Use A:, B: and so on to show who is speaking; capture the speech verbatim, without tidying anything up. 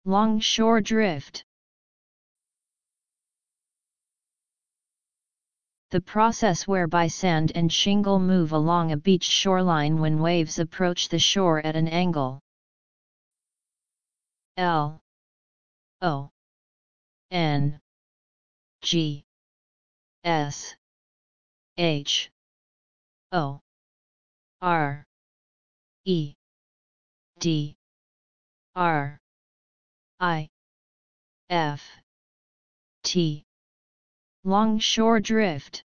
A: Longshore drift. The process whereby sand and shingle move along a beach shoreline when waves approach the shore at an angle. L O N G S H O R E D R I F T. Longshore drift.